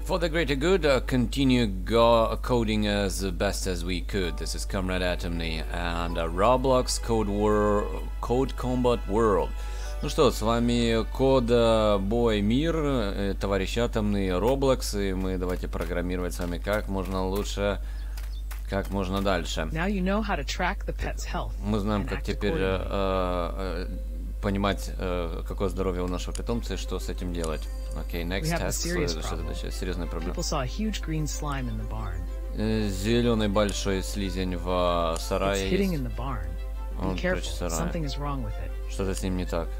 For the greater good, continue coding as best as we could. This is Comrade Atomny and Roblox Code Combat World. Ну что, с вами Код Бой Мир, товарищ Атомный, Roblox, и мы давайте программировать с вами как можно лучше, как можно дальше. Now you know how to track the pet's health. Мы знаем, как теперь понимать, какое здоровье у нашего питомца и что с этим делать. Окей, next test. Что-то серьезная проблема. Зеленый большой слизень в сарае есть. Он прячет в сарае. Что-то с ним не так.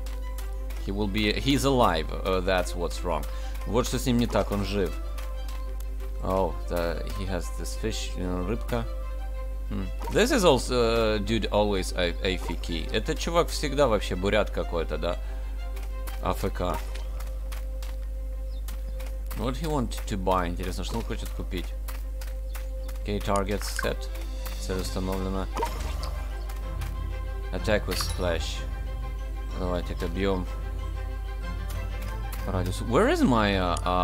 He's alive. That's what's wrong. Вот что с ним не так, он жив. Oh, he has this fish, рыбка. This is also dude always AFK. Этот чувак всегда вообще бурят какой-то, да? АФК. What he want to buy? Интересно, что он хочет купить? Okay, target set. Цель установлена. Attack with splash. Давайте-ка бьем. Радиус. Where is my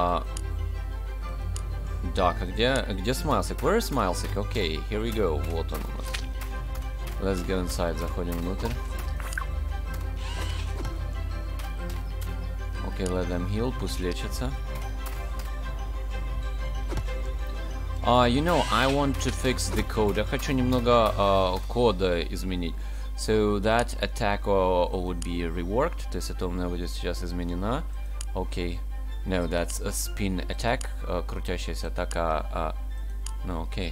duck? Где Смайлсик? Where is Смайлсик? Okay, here we go. Вот он у нас. Let's go inside. Заходим внутрь. Okay, let them heal. Пусть лечится. You know, I want to fix the code. Я хочу немного кода изменить. So that attack would be reworked. То есть это у меня будет сейчас изменена. Okay. No, that's a spin attack. Крутящаяся атака. No, okay.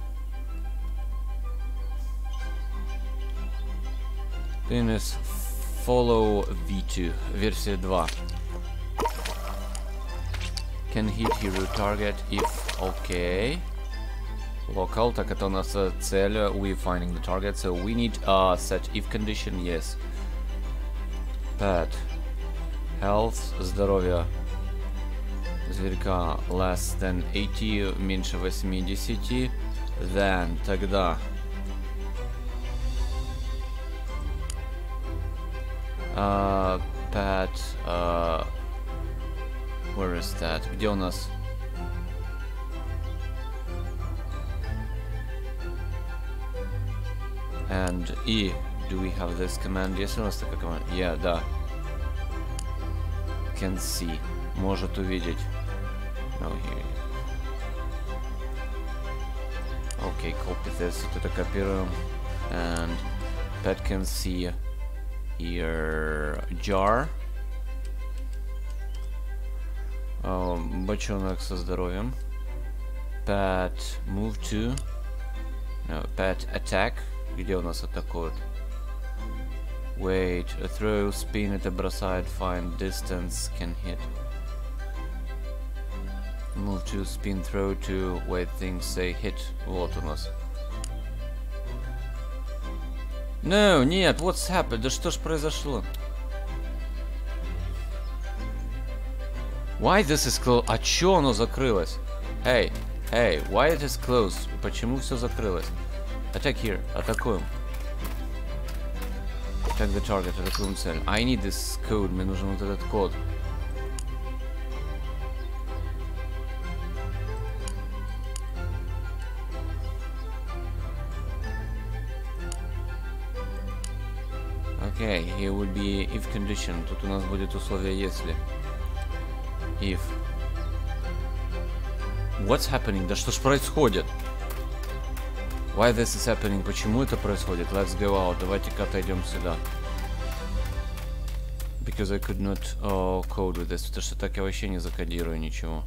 Then is follow V2. Версия 2. Can hit hero target if okay. Local, так это у нас цель. We finding the target, so we need set if condition, yes. Pet. Health, здоровье зверька less than 80, меньше 80. Then, тогда pet, where is that? Где у нас? And E, do we have this command? Есть у нас такая команда? Yeah, да. Can see. Может увидеть. No, here. Okay, copy this. Вот это копируем. And pet can see here jar. Бочонок со здоровьем. Pet move to. No, pet attack. Где у нас атакуют? Wait, throw, spin, это бросает, find, distance, can hit. Move to, spin, throw to, wait, things, say, hit. Вот у нас. No, нет, what's happened? Да что ж произошло? Why this is closed? А чё оно закрылось? Hey, why it is closed? Почему все закрылось? Attack here, атакуем. Attack the target, атакуем цель. I need this code, мне нужен вот этот код. Okay, here would be if condition. Тут у нас будет условие если. If. What's happening? Да что ж происходит? Why this is happening? Почему это происходит? Let's go out. Давайте-ка отойдем сюда. Because I could not code with this. Потому что так я вообще не закодирую ничего.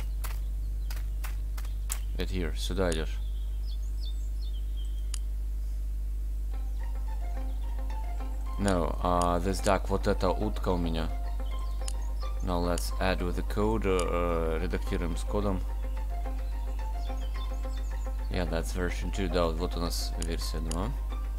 Get here. Сюда идешь. No, this duck. Вот эта утка у меня. Now let's add with the code. Редактируем с кодом. Yeah, that's version 2. Да, вот у нас версия 2.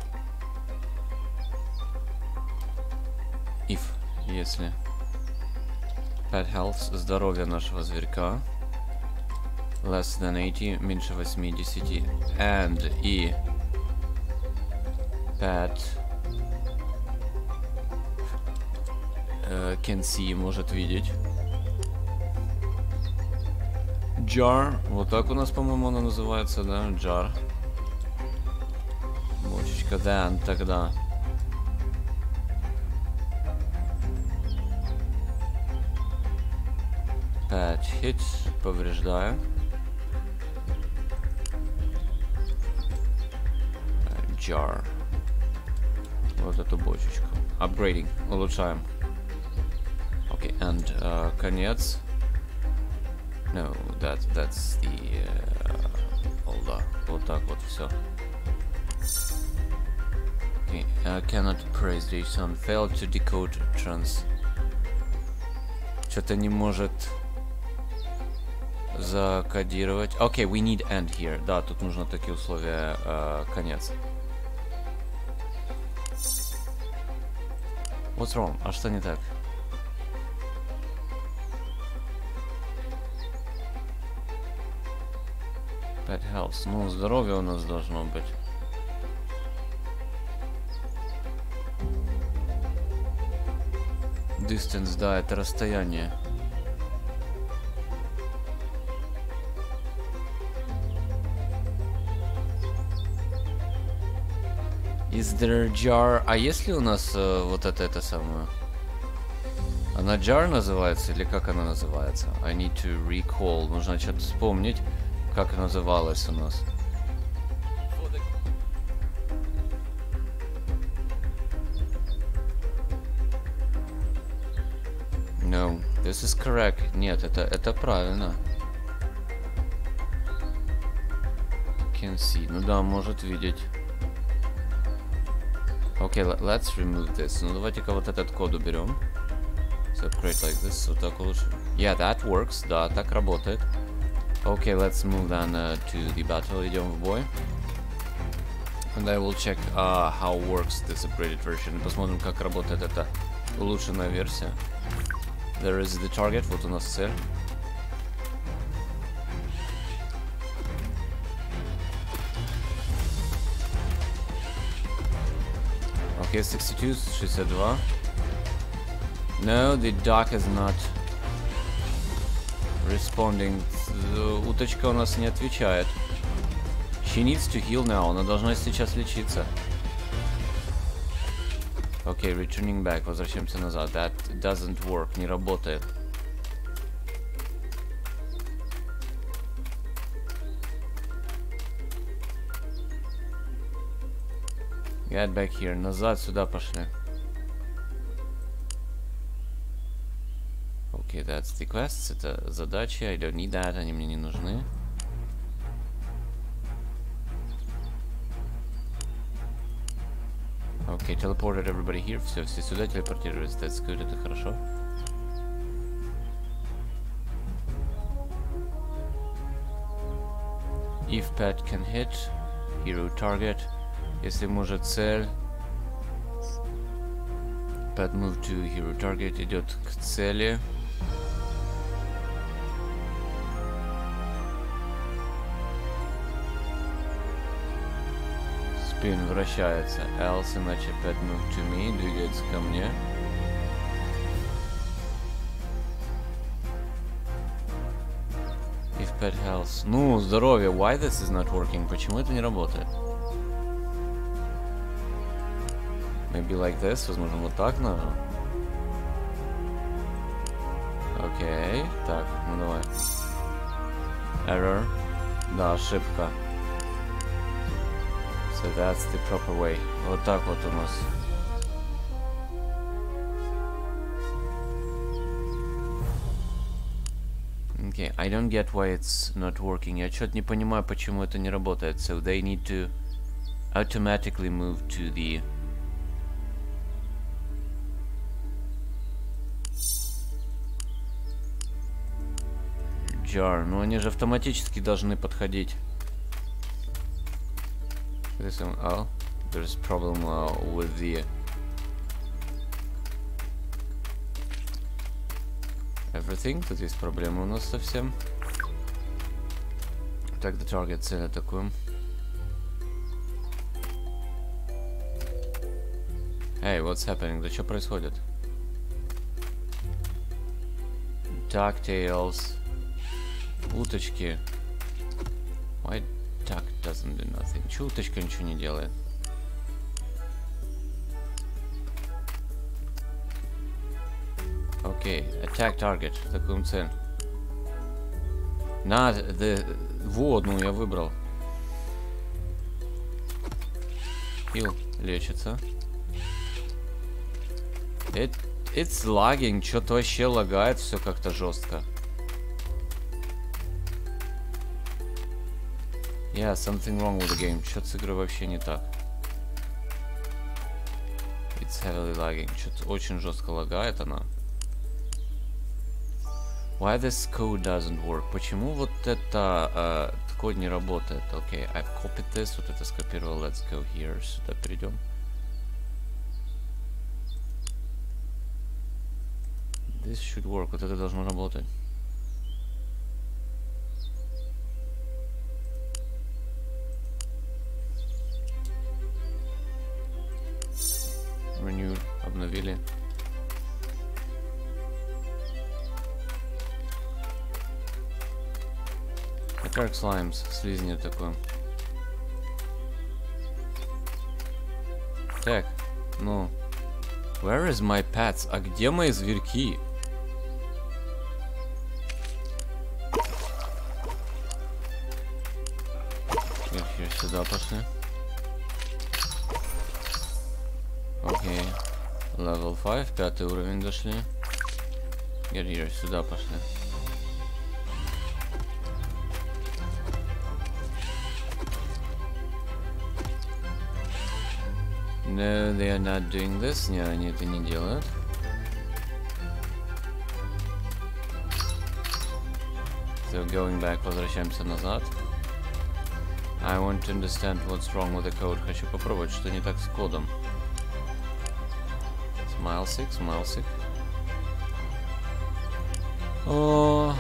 If, если. Pet health, здоровье нашего зверька. Less than 80, меньше 80. And и pet can see, может видеть. Jar. Вот так у нас, по-моему, она называется, да? Jar. Бочечка, then, тогда. Pet hit. Повреждаю. Jar. Вот эту бочечку. Upgrading. Улучшаем. Окей, and конец. No, that's the... hold on. Вот так вот все. Okay, cannot praise JSON. Failed to decode trans. Что-то не может закодировать. Окей, we need end here. Да, тут нужно такие условия. Конец. What's wrong? А что не так? Pet health. Ну, здоровье у нас должно быть. Distance, да, это расстояние. Is there a jar? А есть ли у нас вот это самое? Она jar называется или как она называется? I need to recall. Нужно что-то вспомнить, как называлась у нас. No, this is correct. Нет, это правильно. Can see. Ну да, может видеть. Окей, let's remove this. Ну давайте-ка вот этот код уберем. Separate like this. Вот так лучше. Yeah, that works. Да, так работает. Окей, let's move then to the battle. Идем в бой. And I will check how works this upgraded version. И посмотрим, как работает эта улучшенная версия. There is the target. Вот у нас цель. Okay, 62, 62. No, the duck is not responding. Уточка у нас не отвечает. She needs to heal now. Она должна сейчас лечиться. Окей, returning back. Возвращаемся назад. That doesn't work. Не работает. Get back here. Назад сюда пошли. Okay, that's the quests. Это задачи. I don't need that. Они мне не нужны. Okay, teleported everybody here. Все сюда телепортируются. That's good. Это хорошо. If pet can hit, hero target. Если может цель, pet move to hero target, идет к цели. Spin вращается, else, иначе pet move to me, двигается ко мне. If pet health, ну, здоровье, why this is not working, почему это не работает? Maybe like this, возможно, вот так нужно. Окей, так, ну давай. Error. Да, ошибка. So that's the proper way. Вот так вот у нас. Okay, I don't get why it's not working. Я что-то не понимаю, почему это не работает. So they need to automatically move to the jar. Ну они же автоматически должны подходить. Oh, there's a problem with the everything. Тут есть проблема у нас совсем. Так, the target, цель атакуем. Hey, what's happening? Да что происходит? DuckTales. Уточки. Why duck doesn't do nothing? Чё уточка ничего не делает? Окей, attack target. Такую цель. Надо, вот, ну я выбрал. Хил лечится. It's lagging, что-то вообще лагает, все как-то жестко. Yeah, something wrong with the game. Что-то с игрой вообще не так. It's heavily lagging. Что-то очень жестко лагает она. Why this code doesn't work? Почему вот это код не работает? Окей, I've copied this. Вот это скопировал. Let's go here. Сюда перейдем. This should work. Вот это должно работать. Renewed. Обновили. Dark Slimes, слизни такой. Так, ну. Where is my pets? А где мои зверьки? Их сюда пошли. Окей. Level 5, 5 уровень дошли. Get here, сюда пошли. No, they are not doing this. Не, они это не делают. So going back, возвращаемся назад. I want to understand what's wrong with the code. Хочу попробовать, что не так с кодом. Smilesick, Smilesick. Oh.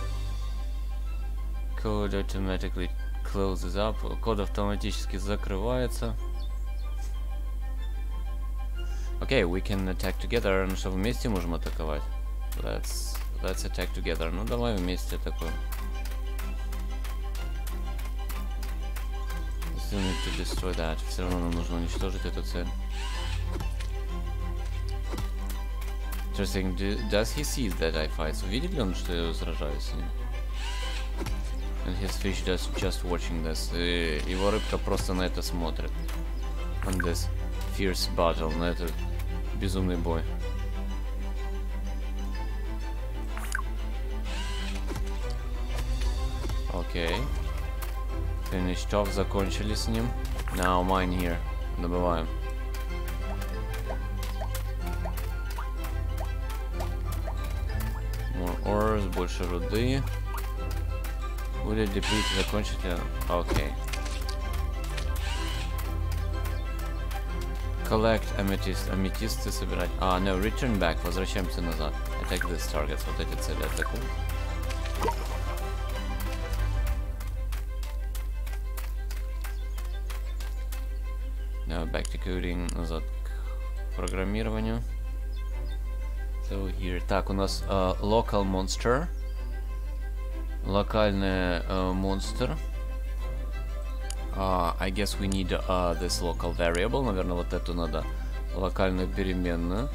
Code automatically closes up. Код автоматически закрывается. Окей, we can attack together. Ну что, вместе можем атаковать? Let's attack together. Ну давай вместе атакуем. Still need to destroy that. Все равно нам нужно уничтожить эту цель. Interesting. Does he see that I fight? Видит ли он, что я сражаюсь с ним? And his fish just watching this. И его рыбка просто на это смотрит. On this fierce battle. На этот безумный бой. Окей. Finished off. Закончили с ним. Now mine here. Добываем. More ores. Больше руды. Будет деплит. Закончите. Окей. Collect amethyst. Аметисты собирать. No, return back. Возвращаемся назад. Attack this targets. Вот эти цели атакуем. Now back to coding. Назад к программированию. So here. Так, у нас local monster. Локальный монстр. I guess we need this local variable. Наверное, вот эту надо локальную переменную.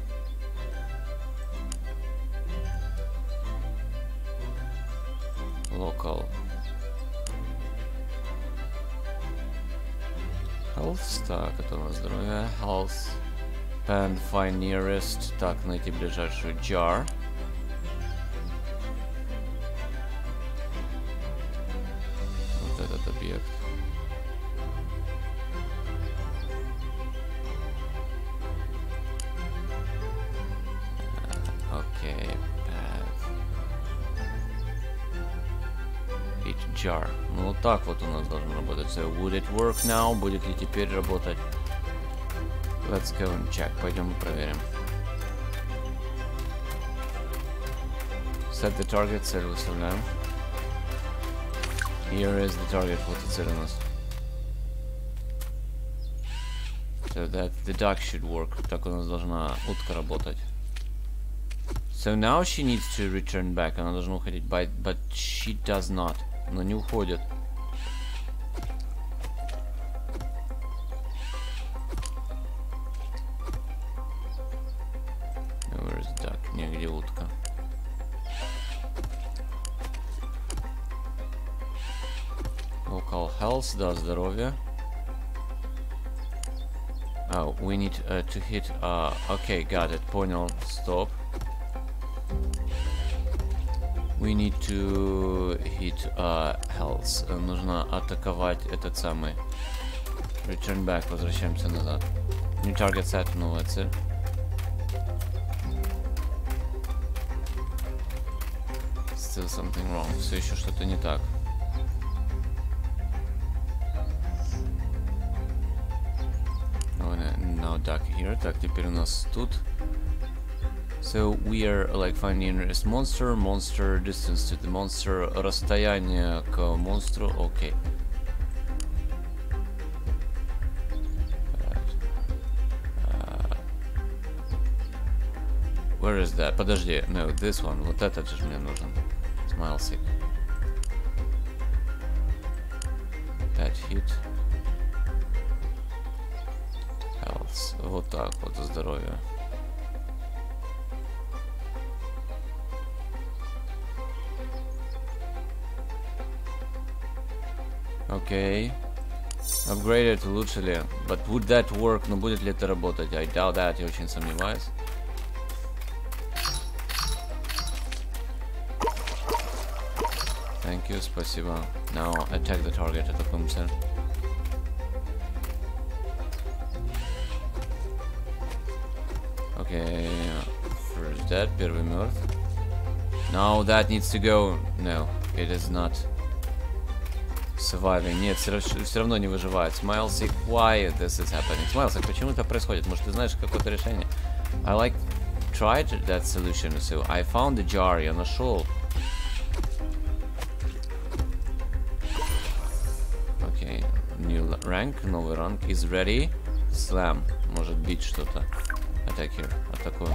Local health. Так, это у нас здоровье. Health. And find nearest. Так, найти ближайшую jar. Вот этот объект. Окей, path. Each jar. Ну вот так вот у нас должно работать. So, would it work now? Будет ли теперь работать? Let's go and check. Пойдем и проверим. Set the target. Цель выставляем. Here is the target. Вот и цель у нас. So that the duck should work. Так у нас должна утка работать. So now she needs to return back. Она должна уходить, but she does not. Она не уходит. Where is duck? Негде утка. Local health, да, здоровье. Oh, we need to hit... okay, got it. Понял. Stop. We need to hit health. Нужно атаковать этот самый. Return back. Возвращаемся назад. New target set. Новая цель. Still something wrong. Все еще что-то не так. Now duck here. Так, теперь у нас тут. So we are like finding nearest monster, monster, distance to the monster, расстояние к монстру, окей. Where is that? Подожди, no, this one, вот этот же мне нужен. Smile sick. That hit. Health. Вот так вот, здоровье. Окей. Upgraded, улучшили. But would that work? Но будет ли это работать? I doubt that, я очень сомневаюсь. Thank you, спасибо. Now attack the target, атакуем цель. Okay, first dead, первый мертв. Now that needs to go. No, it is not surviving. Нет, все равно не выживает. Smilesick, why this is happening? Smilesick, почему это происходит? Может, ты знаешь какое-то решение? I like tried that solution, so I found the jar. Я нашел. Okay, new rank, новый ранг is ready. Slam, может бить что-то. Attack here, атакую.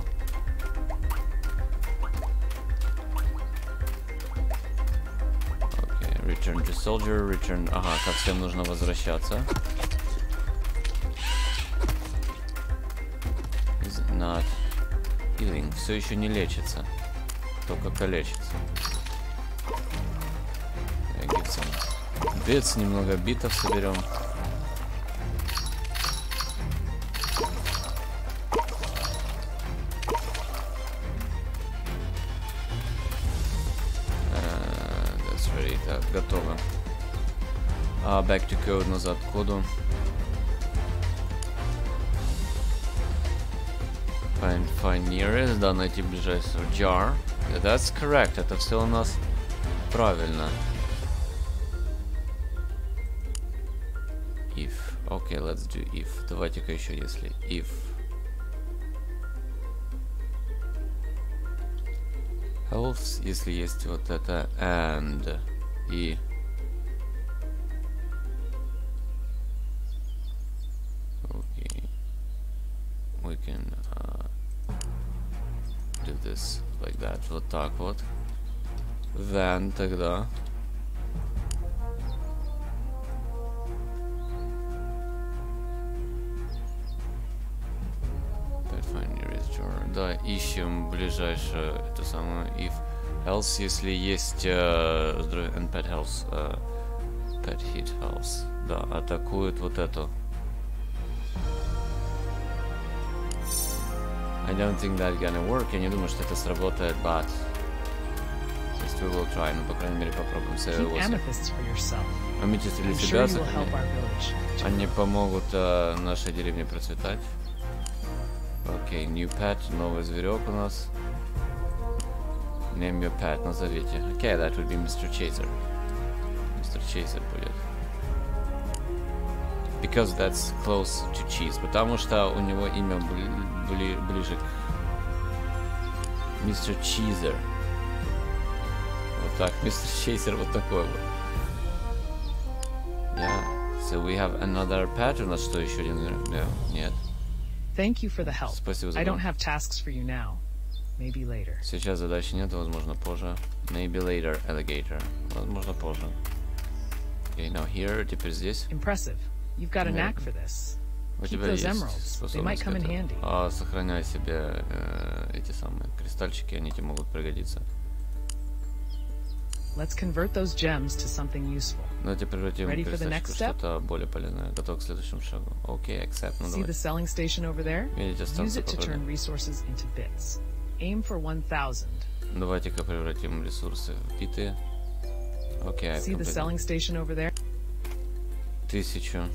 Return to soldier, return... Ага, как всем нужно возвращаться. Is not healing. Все еще не лечится. Только калечится. Give some bits, немного битов соберем. Так, готово. Back to code, назад к коду. Find nearest, да, найти ближайшего. Jar. Yeah, that's correct, это все у нас правильно. If. Okay, let's do if. Давайте-ка еще если. If. Health, если есть вот это. And. И okay, we can do this like that, вот так вот. Then тогда да, ищем ближайшее это самое if. Health, если есть здоровье and pet health, pet hit health, да, атакует вот эту. I don't think that gonna work, я не думаю, что это сработает, but just we will try, ну, по крайней мере, попробуем. Аметисты для себя сохранить. Они помогут нашей деревне процветать. Окей, new pet, новый зверек у нас. Name your pet, назовите. Okay, that would be Mr. Chaser. Mr. Chaser будет. Because that's close to cheese. Потому что у него имя ближе к Mr. Cheeser. Вот так, Mr. Chaser вот такой вот. Yeah. So we have another pet. У нас что, еще один? No, нет. Thank you for the help. Спасибо за I don't помощь. have tasks for you now. Maybe later. Сейчас задачи нет, возможно позже. Maybe later, alligator. Возможно позже. Okay, now here, теперь здесь. Impressive. You've got a knack for this. У Keep тебя those есть emeralds. They might способность к come in этому. handy. Сохраняй себе эти самые кристальчики, они тебе могут пригодиться. Let's convert those gems to something useful. Давайте превратим Ready for the кристальчик next в step? что-то более полезное. Готов к следующему шагу. Окей, accept. Ну See давай. the selling station over there? Видите, Use станцию it to по turn продаже. resources into bits. Aim for 1000. Давайте-ка превратим ресурсы в биты. Окей, See the selling station over there? 1000.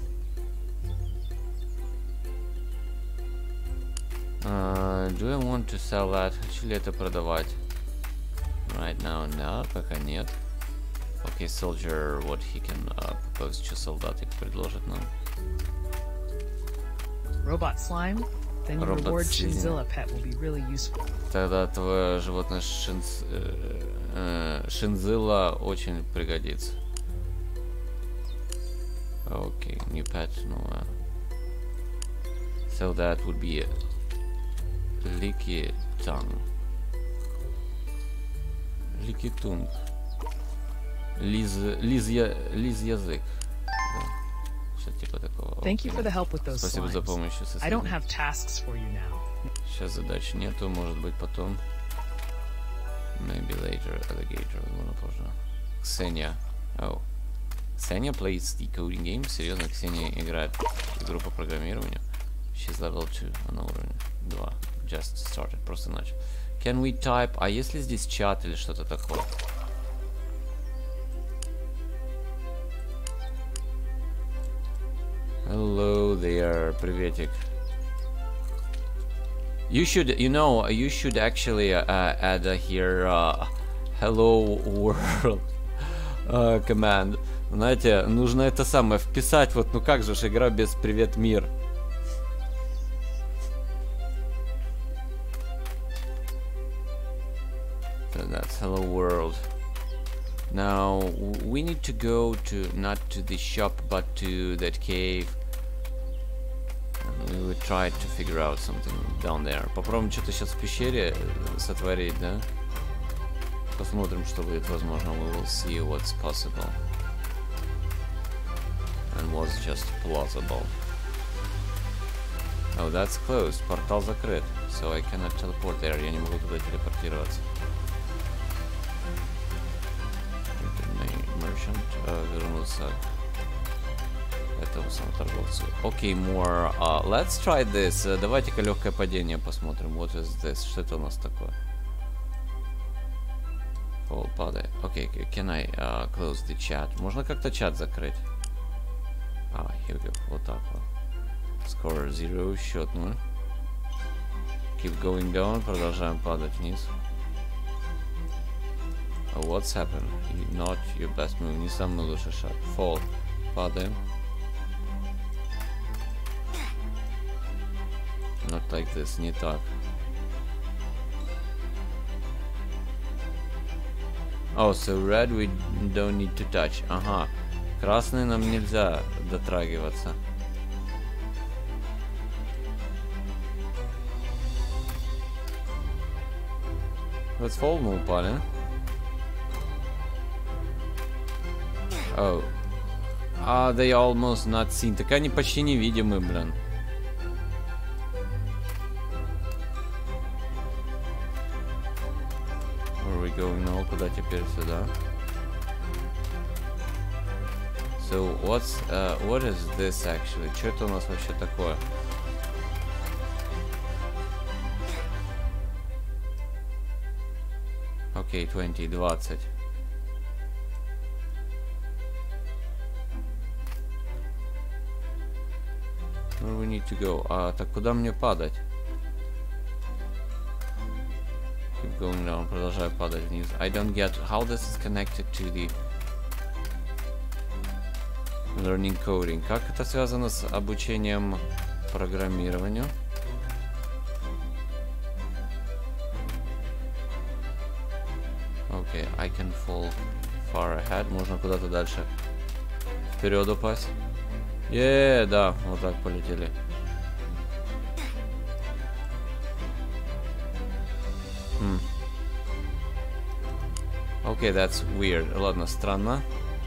Do I want to sell that? Хочу ли это продавать? Right now, no, пока нет. Okay, soldier, what he can propose. Что солдатик предложит нам? Robot slime? Then your Robot reward slime. Chinzilla pet will be really useful. Тогда твое животное Шинзилла очень пригодится. Okay, new pet, ну so that would be Licky tongue. Licky tongue. Лиз язык. Да. Что-то типа такого. Thank you for the help with those Спасибо за slimes. помощь. I don't have tasks for you now. Сейчас задач нету, может быть потом. Maybe later, alligator, возможно позже. Ксения. Oh. Ксения plays the coding game. Серьезно, Ксения играет в игру по программированию. She's level 2, она уровень 2. Just started, просто начал. Can we type? А если здесь чат или что-то такое? Hello there, приветик. You should, you should actually add here hello world command. Знаете, нужно это самое вписать. Вот, ну как же игра без привет мир. So that's hello world. Now we need to go to not to the shop but to that cave. And we will try to figure out something down there. Попробуем что-то сейчас в пещере сотворить, да? Посмотрим, что будет возможно. We will see what's possible. And what's just plausible. Oh, that's closed. Портал закрыт. So I cannot teleport there. Я не могу туда телепортироваться. Merchant вернулся к этому самому торговцу. Окей, more. Let's try this. Давайте-ка легкое падение посмотрим. What is this? Что это у нас такое? Fall, падай. Окей, can I close the chat? Можно как-то чат закрыть? Here we go. Вот так вот. Score 0, счет 0. Keep going down. Продолжаем падать вниз. What's happened? Not your best move. Не самый лучший шаг. Fall. Падаем. Not like this. Не так. Oh, so red we don't need to touch. Ага. Красный нам нельзя дотрагиваться. Let's fall, мы упали. Oh. They almost not seen. Так они почти невидимы, блин. Where are we going now? Куда теперь? Сюда. So, what is this actually? Что это у нас вообще такое? Окей, 20. Where we need to go? Так куда мне падать? Keep going down. Продолжаю падать вниз. I don't get how this is connected to the learning coding. Как это связано с обучением программированию? Okay, I can fall far ahead. Можно куда-то дальше вперед упасть. Да, вот так полетели. Okay, that's weird. Ладно, странно.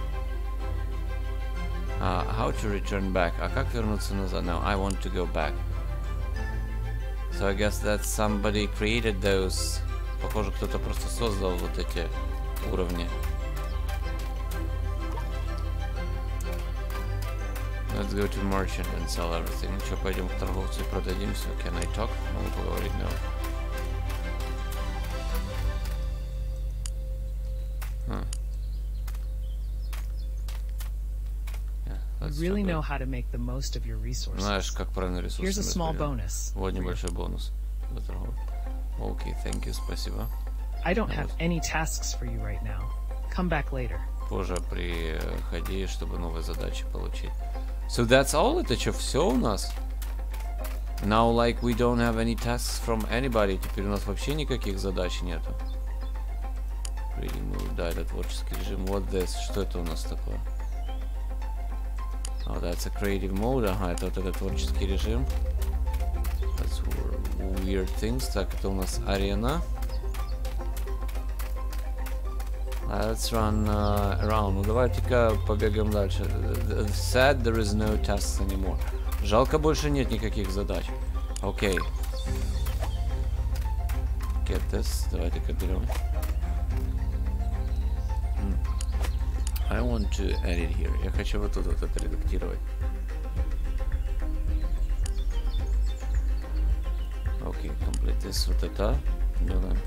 How to return back? А как вернуться назад? No, I want to go back. So I guess that somebody created those. Похоже, кто-то просто создал вот эти уровни. Let's go to merchant and sell everything. Ну что, пойдем к торговцу и продадим все. Can I talk? Могу поговорить, no. You really know how to make the most of your resources. Знаешь, как правильно ресурсы Here's a small bonus. Вот небольшой бонус. Окей, thank you, спасибо. I don't have any tasks for you right now. Come back later. Позже приходи, чтобы новые задачи получить. So that's all? Это что, все у нас? Now, like, we don't have any tasks from anybody. Теперь у нас вообще никаких задач нету. Да, это творческий режим. What this? Что это у нас такое? Oh, that's a creative mode. Ага, это вот этот творческий режим. That's weird things. Так, это у нас арена. Let's run around. Ну, давайте-ка побегаем дальше. Sad there is no tasks anymore. Жалко, больше нет никаких задач. Окей. Get this. Давайте-ка берем. I want to edit here. Я хочу вот тут вот это редактировать. Окей, complete this. Вот это. Делаем.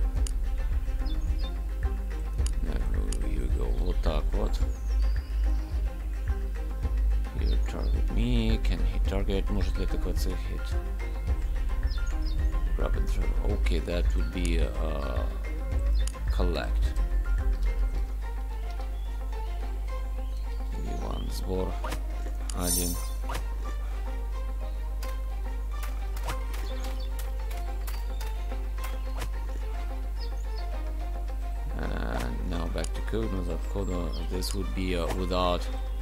Вот так вот. You target me. Can he target? Может ли это квацик hit? Grab and throw. Okay, that would be collect. One сбор. Один. Back to code, назад в коду. This would be without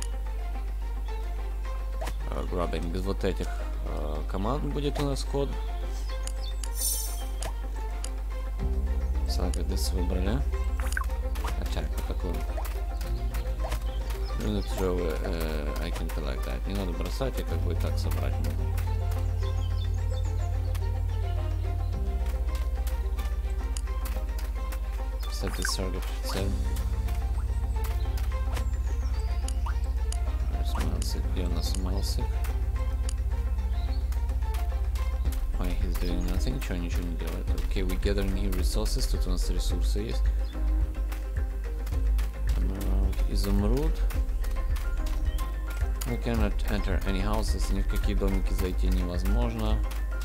grabbing. Без вот этих команд будет у нас код. Select this выбрали. Attack вот такой. Throw, I can collect that. Не надо бросать, я как бы и так собрать могу. Set this target set. Где у нас Малсик? Why he's doing nothing? Ничего не делает. Okay, we gather new resources. Тут у нас ресурсы есть. Изумруд. We cannot enter any houses. Ни в какие домики зайти невозможно.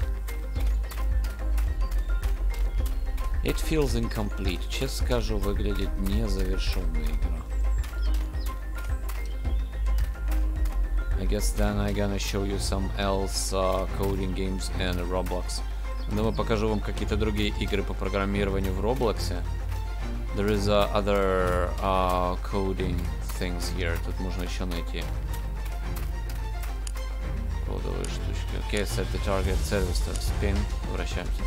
It feels incomplete. Честно скажу, выглядит незавершенная игра. I guess then I'm gonna show you some else coding games in Roblox. Думаю, покажу вам какие-то другие игры по программированию в Роблоксе. There is other coding things here. Тут можно еще найти кодовые штучки. Okay, set the target, service to spin. Вращаемся.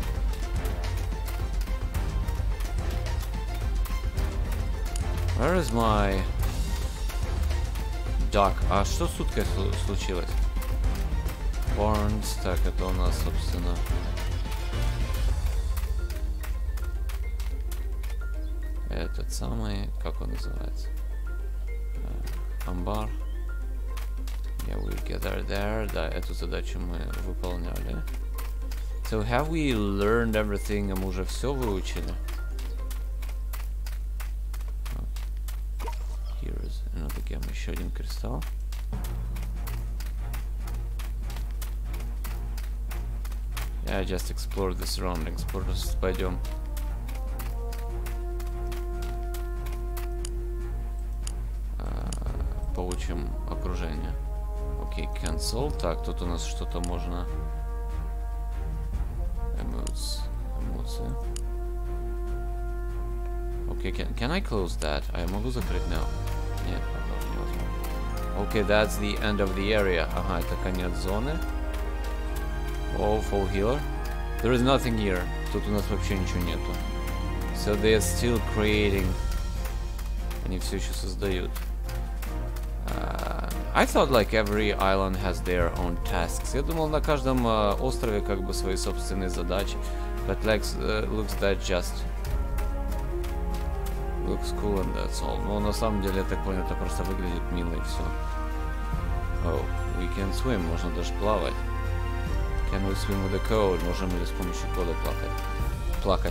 Where is my duck? А что с уткой случилось? Barnes. Так, это у нас, собственно... Этот самый... Как он называется? Амбар. Yeah, we gather there. Да, эту задачу мы выполняли. So, have we learned everything? А мы уже все выучили? Еще один кристалл. Yeah, just explore the surroundings. Просто пойдем. Получим окружение. Окей, cancel. Так, тут у нас что-то можно. Эмоции. Окей, can I close that? А я могу закрыть? No. Нет, невозможно. Okay, that's the end of the area. Ага, это конец зоны. Oh, full healer. There is nothing here. Тут у нас вообще ничего нету. So they are still creating Они все еще создают. I thought like every island has their own tasks. Я думал, на каждом острове как бы свои собственные задачи. But looks that just looks cool and that's all. Но на самом деле, я так понял, это просто выглядит мило и все. Oh, we can swim. Можно даже плавать. Can we swim with the code? Можем ли с помощью кода плакать?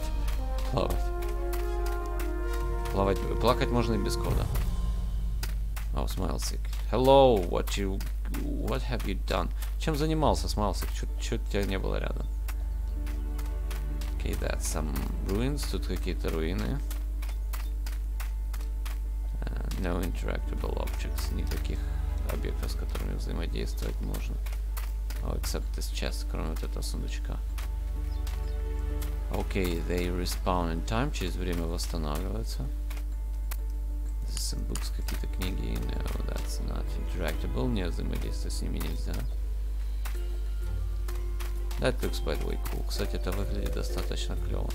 Плакать можно и без кода. Oh, Smilesick. Hello, what have you done? Чем занимался, Smilesick? Чё тебя не было рядом? Okay, that's some ruins. Тут какие-то руины. No interactable objects. Никаких объектов, с которыми взаимодействовать можно. Oh, except this chest, кроме вот этого сундучка. Okay, they respawn in time. Через время восстанавливаются. Some books, какие-то книги. No, that's not interactable. Не взаимодействовать с ними нельзя. That looks, by the way, cool. Кстати, это выглядит достаточно клево.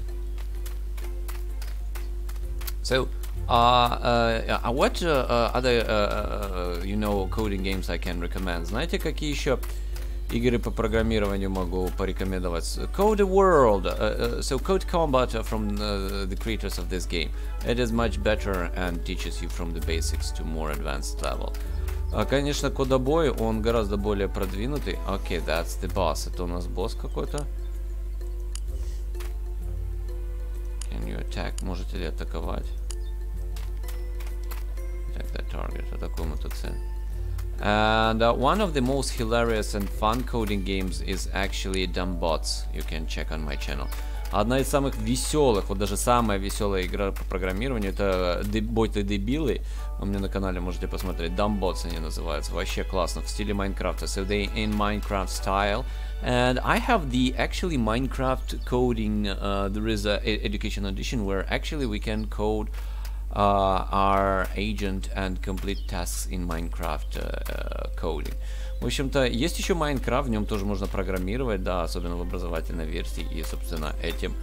So, what other, you know, coding games I can recommend? Знаете, какие еще игры по программированию могу порекомендовать? Code World, so Code Combat from the creators of this game. It is much better and teaches you from the basics to more advanced level. Конечно, кодобой, он гораздо более продвинутый. Okay, that's the boss. Это у нас босс какой-то. Can you attack? Можете ли атаковать? Attack that target. Атакуем эту цель. And one of the most hilarious and fun coding games is actually Dumbbots. You can check on my channel. Одна из самых веселых, вот даже самая веселая игра по программированию, это боты-дебилы. У меня на канале можете посмотреть. Dumbbots они называются. Вообще классно, в стиле Майнкрафта. So they in Minecraft style. And I have the actually Minecraft coding. There is a education edition where actually we can code our agent and complete tasks in Minecraft coding. В общем-то, есть еще Minecraft, в нем тоже можно программировать, да, особенно в образовательной версии, и, собственно, этим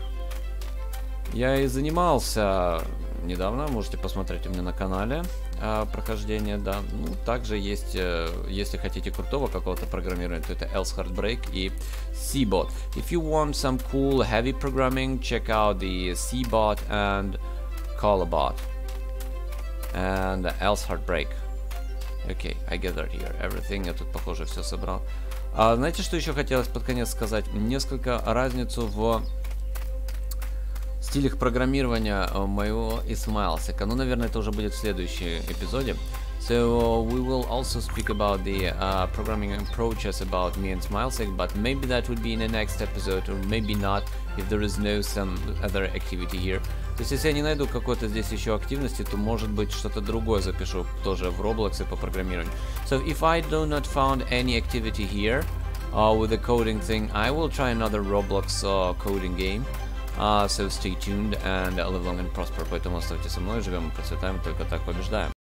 я и занимался недавно, можете посмотреть у меня на канале прохождение, да. Ну, также есть, если хотите крутого какого-то программирования, то это Else Heartbreak и C-Bot. If you want some cool heavy programming, check out the C-Bot and Callabot and Else Heartbreak. Окей, I gathered here everything. Я тут, похоже, все собрал. Знаете, что еще хотелось под конец сказать? Несколько разницу в стилях программирования моего и Smilesick. Ну, наверное, это уже будет в следующем эпизоде. So we will also speak about the programming approaches about me and Smilesick, but maybe that would be in the next episode, or maybe not, if there is no some other activity here. То есть, если я не найду какой-то здесь еще активности, то, может быть, что-то другое запишу тоже в Roblox по программированию. So if I do not found any activity here with the coding thing, I will try another Roblox coding game. So stay tuned and live long and prosper. Поэтому оставайтесь со мной, живем и процветаем, только так побеждаем.